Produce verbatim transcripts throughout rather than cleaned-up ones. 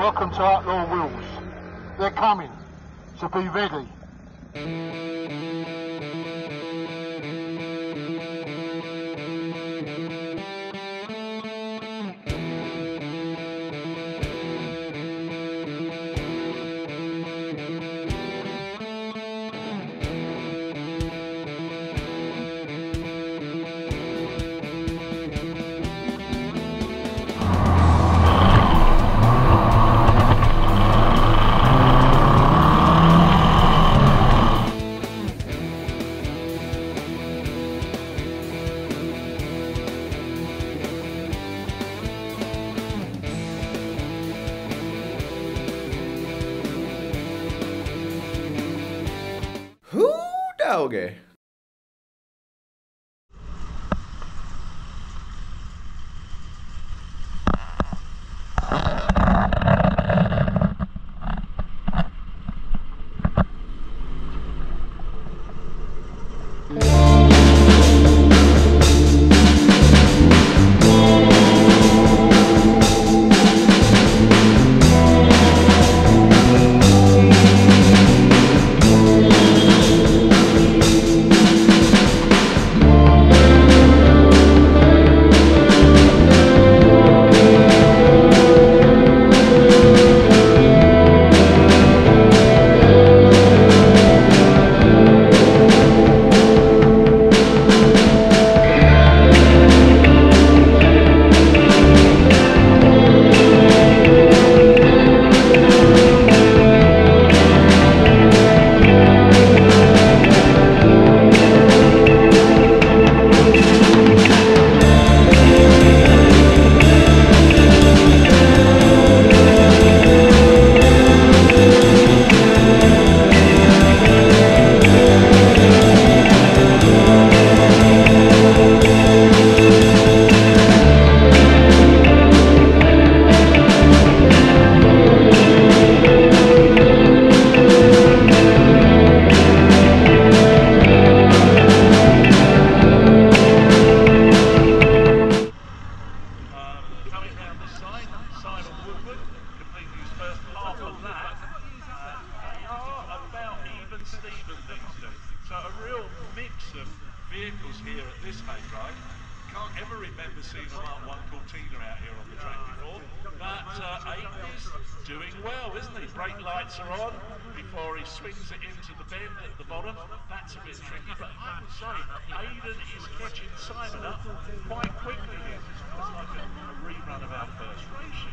Welcome to Outlaw Wills. They're coming, so be ready. Doggy. So a real mix of vehicles here at this hay ride. Can't ever remember seeing a Mark one Cortina out here on the track before. But uh, Aiden is doing well, isn't he? Brake lights are on before he swings it into the bend at the bottom. That's a bit tricky, but I would say Aiden is catching Simon up quite quickly here. It's almost like a, a rerun of our first race.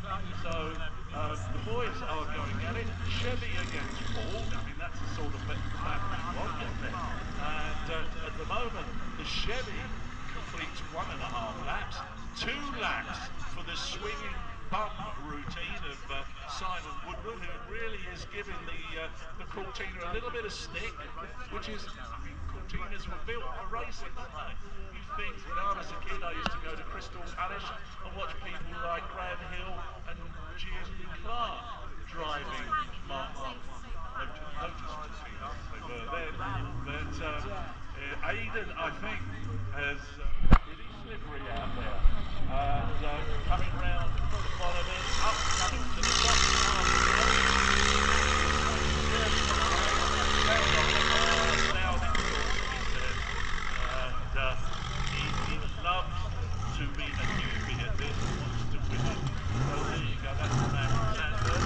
So uh, the boys are going at it. Chevy against Paul. I mean, that's the sort of battle you want, isn't it? And uh, at the moment, the Chevy completes one and a half laps, two laps for the swinging bum routine of uh, Simon Woodward, who really is giving the uh, the Cortina a little bit of stick, which is, I mean, Cortinas were built for racing, weren't they? You think, when I was a kid, I used to go to Crystal Palace and watch people like Graham Hill and Gideon Clark driving Mark one Lotus, Lotus Cortinas, as they were then. But um, uh, Aiden, I think, has uh, pretty slippery out there. And uh, coming round the bottom end, up, coming to the top half of the road. And uh, he, he loves to be a newbie at this, wants to win it. So there you go, that's the man from Sandburg.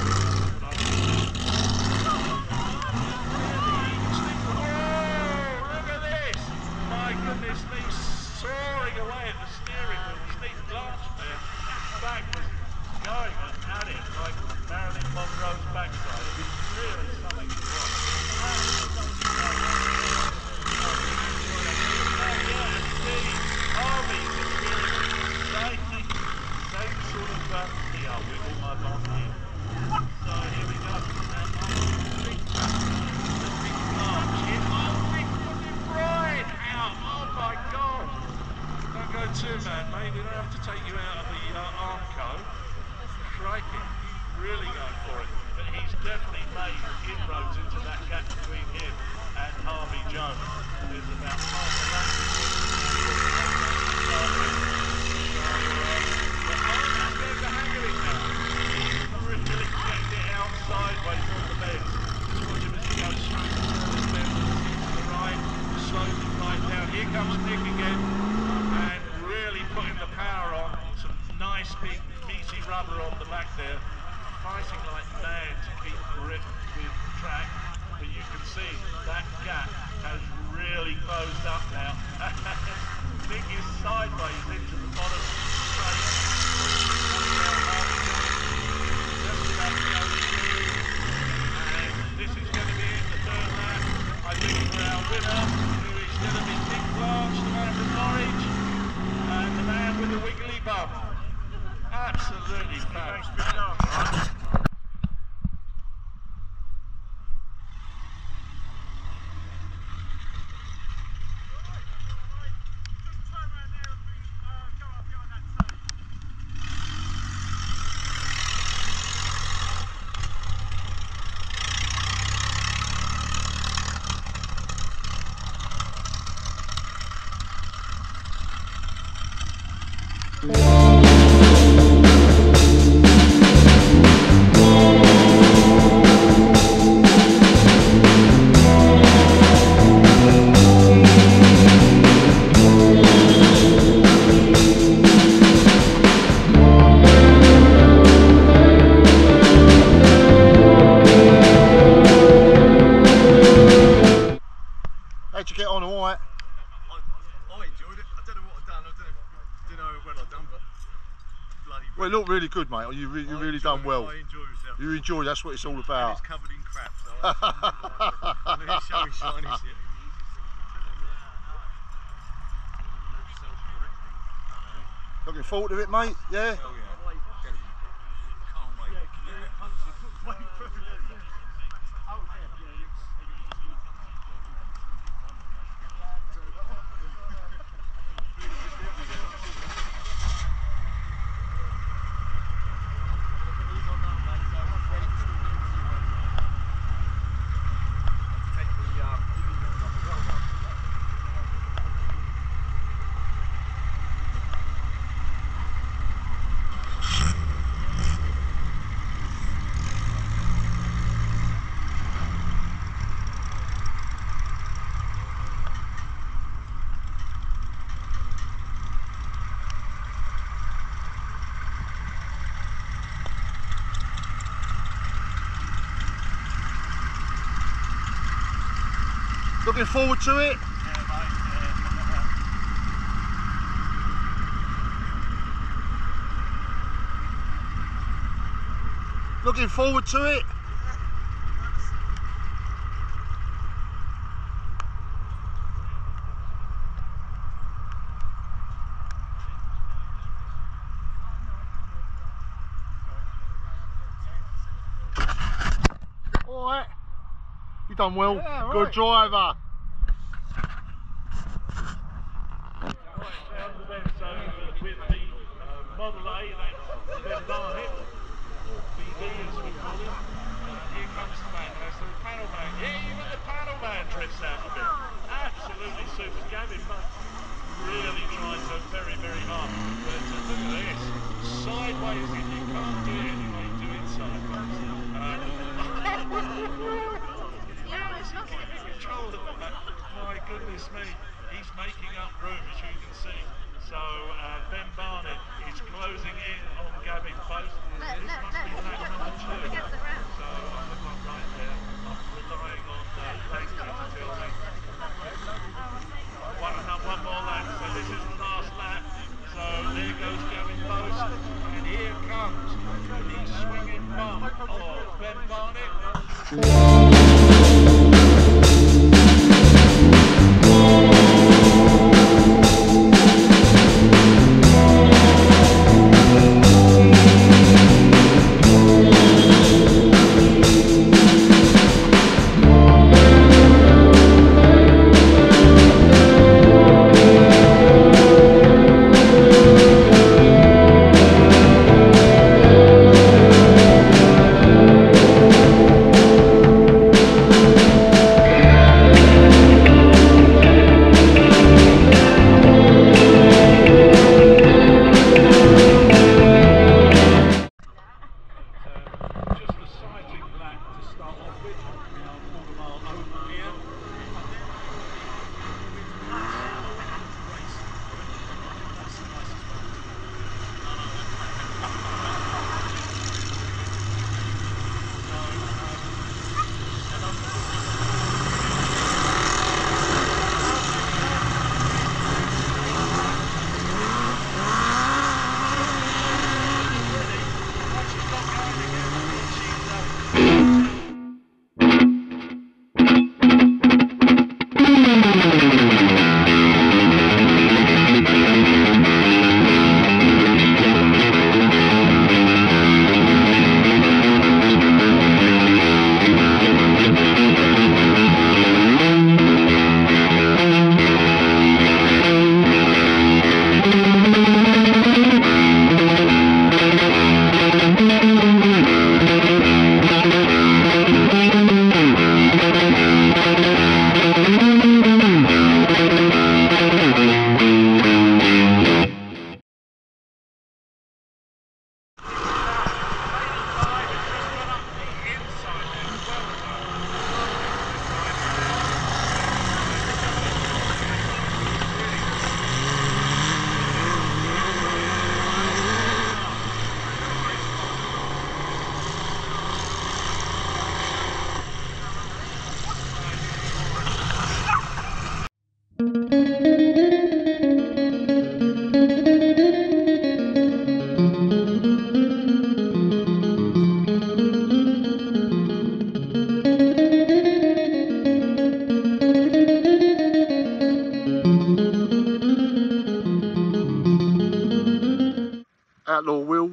My goodness me, soaring away at the steering wheel. Steve Blanche there, back was going at it like Marilyn Monroe's backside. It was really something to watch. Yeah, indeed. Harvey's experiencing the same, same sort of, uh, yeah, I'll wiggle my bum here. So here we go. And Steve Blanche here. Oh, Rick Right out! Oh my God! Don't go too mad, mate. We don't have to take you out of the uh, Armco. Crikey, really going for it. But he's definitely made inroads into that gap between him and Harvey Jones. There's about half a lap. So, uh, the hang of it now. He's really meaty rubber on the back there, fighting like mad to keep grip with the track. But you can see that gap has really closed up now. Nick is sideways into the bottom straight. Just about to go through. And this is going to be in the third lap. I think for our winner, who is going to be Nick Blanche, the man from Norwich, and the man with the wiggly bum. Absolutely fab. How'd you get on, all right? I, I enjoyed it. I don't know what I've done. I don't know, don't know how well I've done, but bloody Well, it looked really good, mate. You, re you I really enjoy done it. well. I enjoy myself. You enjoy, that's what it's all And about. it's covered in crap, so I I'm here showing shiny shit. Looking forward to it, mate? Yeah? Oh yeah. Can't wait. Looking forward to it? Looking forward to it? Alright. You done well. Yeah, Good right. driver. Down to them, so with the uh, Model A, that's Ben Barnett, or B B as we call him. Uh, here comes the man, that's the panel man. Yeah, even the panel man drifts out a bit. Absolutely super. Gavin Munt really tries so very, very hard. But uh, look at this. Sideways in, you can't do it anyway, do it sideways. Um, how is he keeping control of that? My goodness me. He's making up room, as you can see. So uh, Ben Barnett is closing in on Gavin Post. Let, This let, must let, be lap number two. gets it round. So I'm not right there. I'm relying on uh, Leslie to tell me. One, one more lap. So this is the last lap. So there goes Gavin Post. And here comes the swinging bum of Ben Barnett.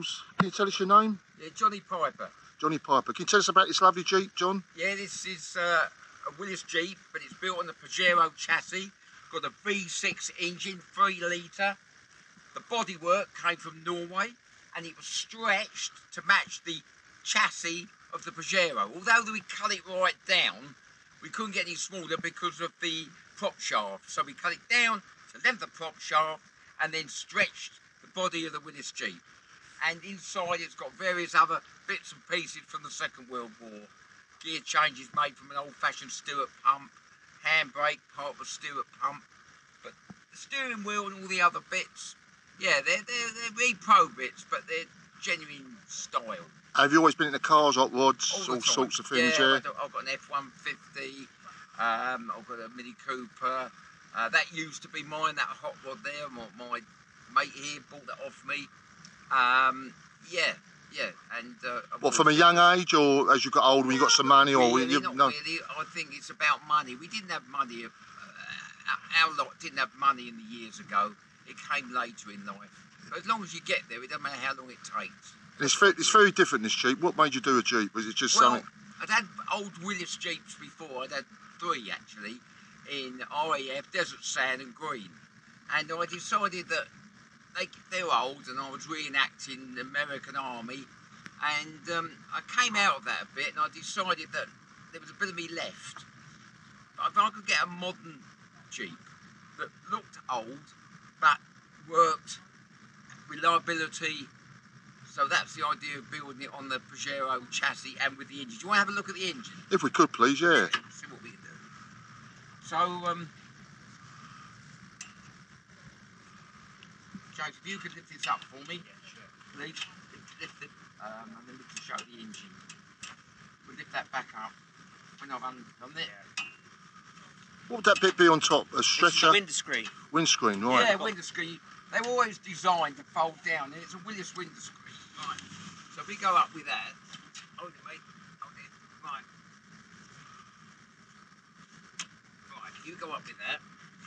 Wales. Can you tell us your name? Yeah, Johnny Piper. Johnny Piper. Can you tell us about this lovely Jeep, John? Yeah, this is uh, a Willis Jeep, but it's built on the Pajero chassis. Got a V six engine, three litre. The bodywork came from Norway, and it was stretched to match the chassis of the Pajero. Although we cut it right down, we couldn't get any smaller because of the prop shaft. So we cut it down to length the prop shaft and then stretched the body of the Willis Jeep. And inside it's got various other bits and pieces from the Second World War. Gear changes made from an old-fashioned Stewart pump, handbrake, part of a Stewart pump. But the steering wheel and all the other bits, yeah, they're, they're, they're re-pro bits, but they're genuine style. Have you always been into cars, hot rods, All, all the sorts time. of things, yeah? yeah? I've got, I've got an F one fifty, um, I've got a Mini Cooper. Uh, that used to be mine, that hot rod there. My, my mate here bought that off me. Um, yeah, yeah. And uh, What, from a young age, or as you got older, when you got some money, or really, you, not no? really. I think it's about money. We didn't have money. Uh, our lot didn't have money in the years ago. It came later in life. So as long as you get there, it doesn't matter how long it takes. It's very, it's very different, this Jeep. What made you do a Jeep? Was it just Well, something? I'd had old Willis Jeeps before. I'd had three actually in R A F, Desert Sand and Green. And I decided that they, they were old and I was reenacting the American Army. And um, I came out of that a bit and I decided that there was a bit of me left. But if I could get a modern Jeep that looked old but worked, reliability. So that's the idea of building it on the Pajero chassis and with the engine. Do you want to have a look at the engine? If we could, please, yeah. See what we can do. So, um, James, if you could lift this up for me, please. Lift, lift it, um, and then we can show the engine. We'll lift that back up when I've undone it. What would that bit be on top? A This is stretcher? the windscreen. Windscreen, right. Yeah, window screen. They were always designed to fold down, and it's a Willis window screen. Right. So we go up with that. Hold it, mate. Hold it. Right. Right. You go up with that.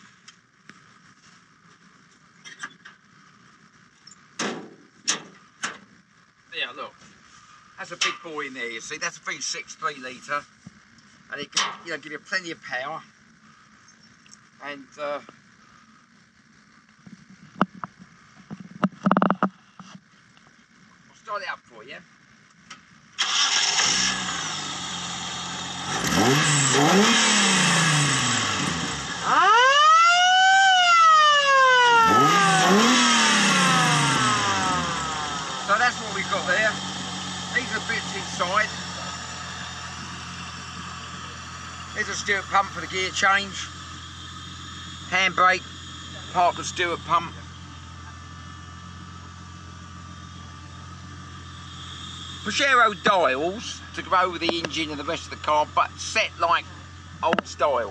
There, look. That's a big boy in there. You see, that's a V six three litre, and it can, you know, give you plenty of power. And. Uh, Start it up for you. So that's what we've got there. These are bits inside. There's a Stewart pump for the gear change. Handbrake, part of the Stewart pump. Pajero dials to go over the engine and the rest of the car, but set like old style.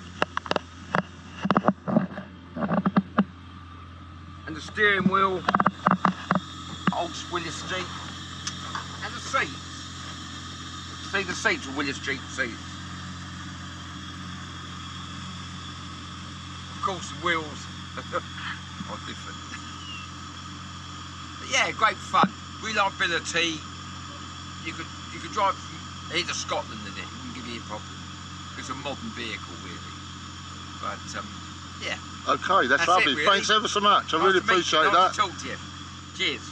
And the steering wheel, old Willis Jeep. And the seats. See, the seats are Willis Jeep seats. Of course, the wheels are different. But yeah, great fun. Reliability. You could you could drive from here to Scotland in it. It wouldn't give you a problem. It's a modern vehicle, really. But um, yeah. Okay, that's, That's lovely. it, really. Thanks ever so much. I Nice really to meet you. appreciate Nice that. to talk to you. Cheers.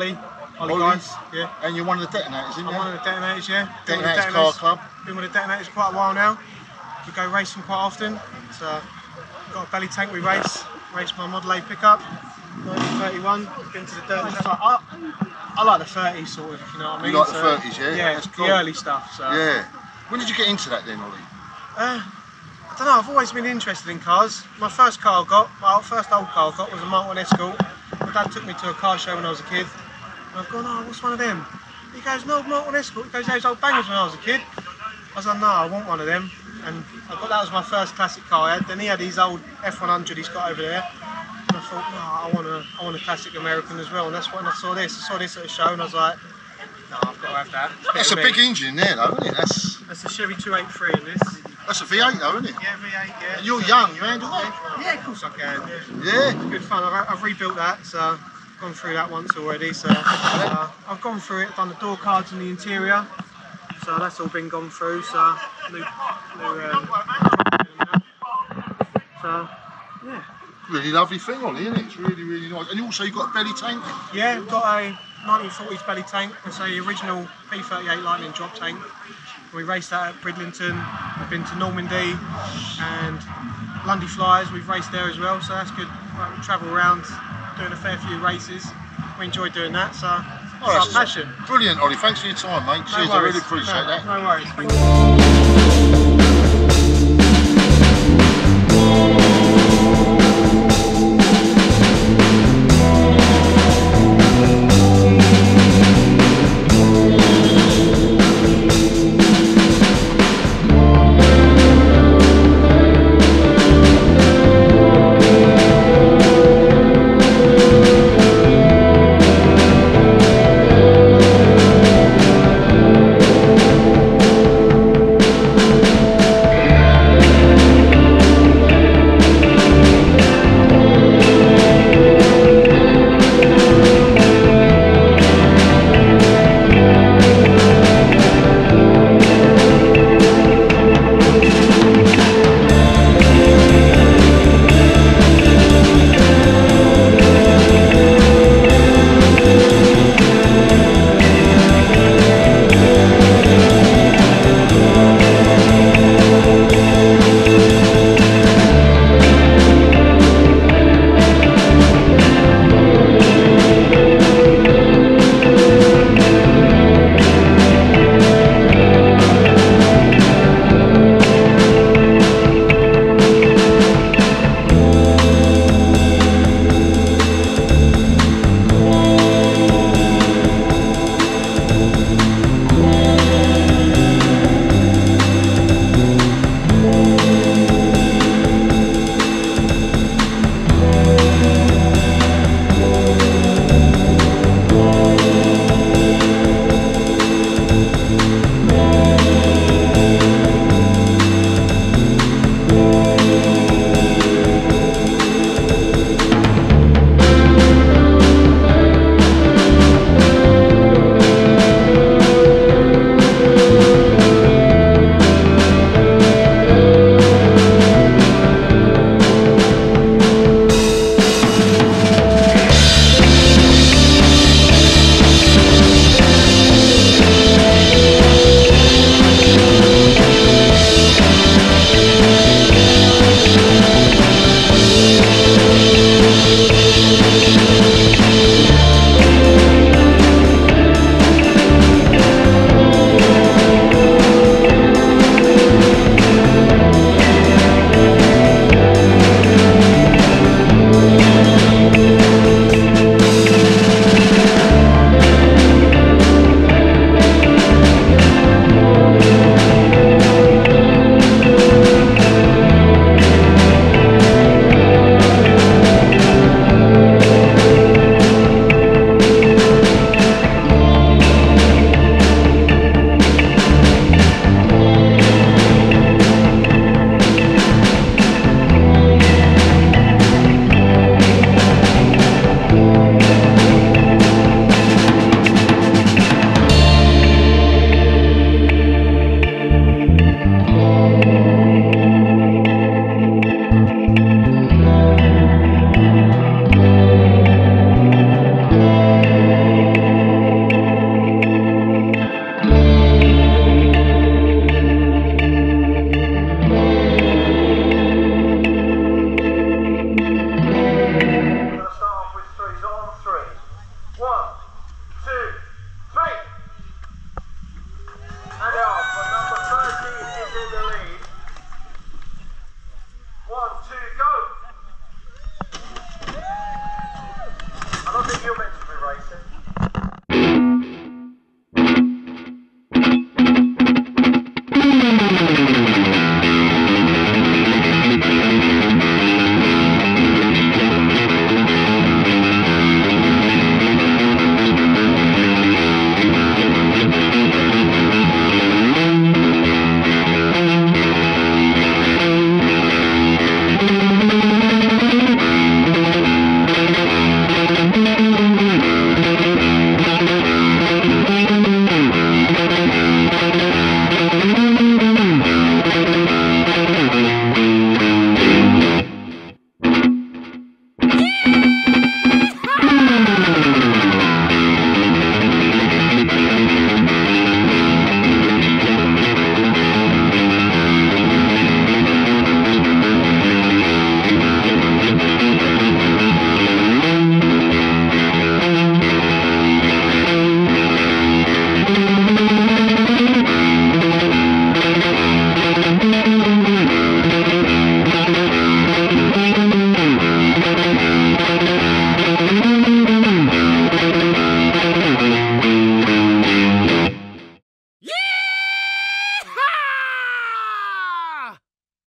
Ollie. Ollie Ollie? guys, yeah. And you're one of the detonators, isn't I'm you? one of the detonators, yeah. Been with the Detonators Car Club. Been with the detonators quite a while now. We go racing quite often. So got a belly tank we race. Race my Model A pickup. nineteen thirty-one. Been to the dirt track. I, I like the thirties sort of, if you know what I mean. You like the So, thirties, yeah? Yeah, That's cool. the early stuff. So. Yeah. When did you get into that then, Ollie? Uh, I don't know, I've always been interested in cars. My first car I got, my first old car I got was a Mark one Escort. My dad took me to a car show when I was a kid. And I've gone, oh, what's one of them? He goes, no, Mark one Escort. He goes, those old bangers when I was a kid. I was like, no, I want one of them. And I got, that was my first classic car I had. Then he had his old F one hundred he's got over there. And I thought, no, I want a, I want a classic American as well. And that's when I saw this. I saw this at a show and I was like, no, I've got to have that. It's That's a me. big engine there, though, isn't it? That's That's a Chevy two eighty-three in this. that's a V eight, though, isn't it? Yeah, V eight, yeah. And you're young, you handle that? Yeah, of course I can. Yeah. Yeah. It's good fun. I've, I've rebuilt that, so I've gone through that once already. So uh, I've gone through it, done the door cards and the interior. So that's all been gone through. So new, new. Um, so yeah, Really lovely thing, Ollie, isn't it? It's really, really nice. And also you've got a belly tank. yeah. I've got a nineteen forties belly tank. It's a original P thirty-eight Lightning drop tank. We raced that at Bridlington. We've been to Normandy and Lundy Flyers. We've raced there as well, so that's good. Right, we travel around doing a fair few races. We enjoy doing that, so Oh, it's that's our passion. Brilliant, Ollie. Thanks for your time, mate. No Cheers, I worries. really appreciate no, that. No worries. Thank you.